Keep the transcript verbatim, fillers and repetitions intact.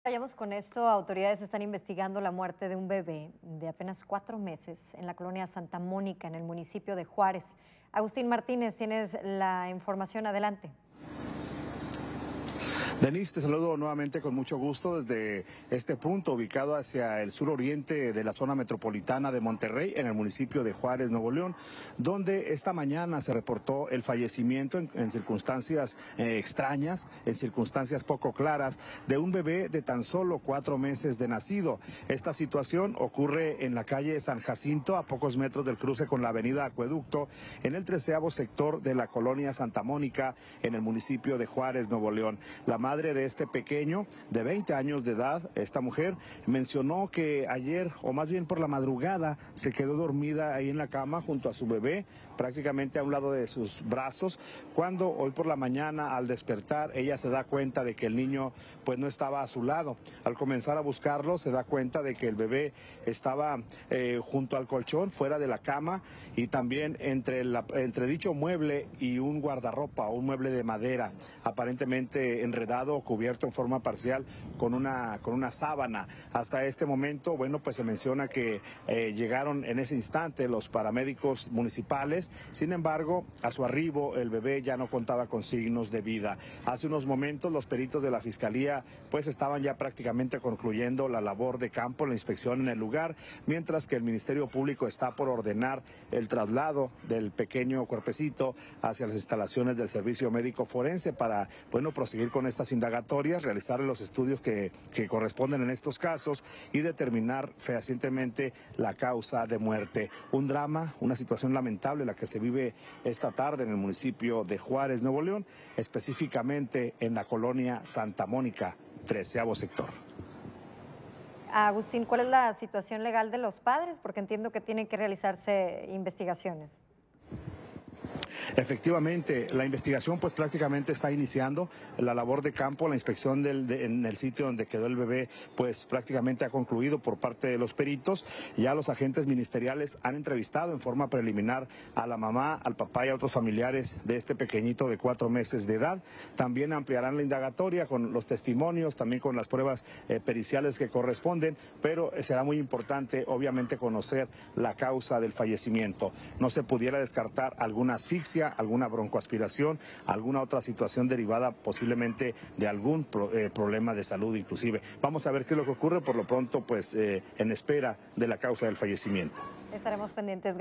Vayamos con esto, autoridades están investigando la muerte de un bebé de apenas cuatro meses en la colonia Santa Mónica, en el municipio de Juárez. Agustín Martínez, tienes la información, adelante. Denise, te saludo nuevamente con mucho gusto desde este punto ubicado hacia el suroriente de la zona metropolitana de Monterrey, en el municipio de Juárez, Nuevo León, donde esta mañana se reportó el fallecimiento en, en circunstancias eh, extrañas, en circunstancias poco claras, de un bebé de tan solo cuatro meses de nacido. Esta situación ocurre en la calle San Jacinto, a pocos metros del cruce con la avenida Acueducto, en el treceavo sector de la colonia Santa Mónica, en el municipio de Juárez, Nuevo León. La madre de este pequeño, de veinte años de edad, esta mujer, mencionó que ayer, o más bien por la madrugada, se quedó dormida ahí en la cama junto a su bebé, prácticamente a un lado de sus brazos, cuando hoy por la mañana, al despertar, ella se da cuenta de que el niño pues no estaba a su lado. Al comenzar a buscarlo, se da cuenta de que el bebé estaba eh, junto al colchón, fuera de la cama, y también entre, la, entre dicho mueble y un guardarropa, un mueble de madera, aparentemente enredado o cubierto en forma parcial con una, con una sábana. Hasta este momento, bueno, pues se menciona que eh, llegaron en ese instante los paramédicos municipales. Sin embargo, a su arribo el bebé ya no contaba con signos de vida. Hace unos momentos los peritos de la Fiscalía pues estaban ya prácticamente concluyendo la labor de campo, la inspección en el lugar, mientras que el Ministerio Público está por ordenar el traslado del pequeño cuerpecito hacia las instalaciones del Servicio Médico Forense para, bueno, proseguir con estas indagatorias, realizar los estudios que, que corresponden en estos casos y determinar fehacientemente la causa de muerte. Un drama, una situación lamentable la que se vive esta tarde en el municipio de Juárez, Nuevo León, específicamente en la colonia Santa Mónica, treceavo sector. Agustín, ¿cuál es la situación legal de los padres? Porque entiendo que tienen que realizarse investigaciones. Efectivamente, la investigación pues prácticamente está iniciando, la labor de campo, la inspección del, de, en el sitio donde quedó el bebé pues prácticamente ha concluido por parte de los peritos. Ya los agentes ministeriales han entrevistado en forma preliminar a la mamá, al papá y a otros familiares de este pequeñito de cuatro meses de edad. También ampliarán la indagatoria con los testimonios, también con las pruebas eh, periciales que corresponden, pero será muy importante obviamente conocer la causa del fallecimiento. No se pudiera descartar alguna asfixia, alguna broncoaspiración, alguna otra situación derivada posiblemente de algún pro, eh, problema de salud inclusive. Vamos a ver qué es lo que ocurre, por lo pronto pues eh, en espera de la causa del fallecimiento. Estaremos pendientes.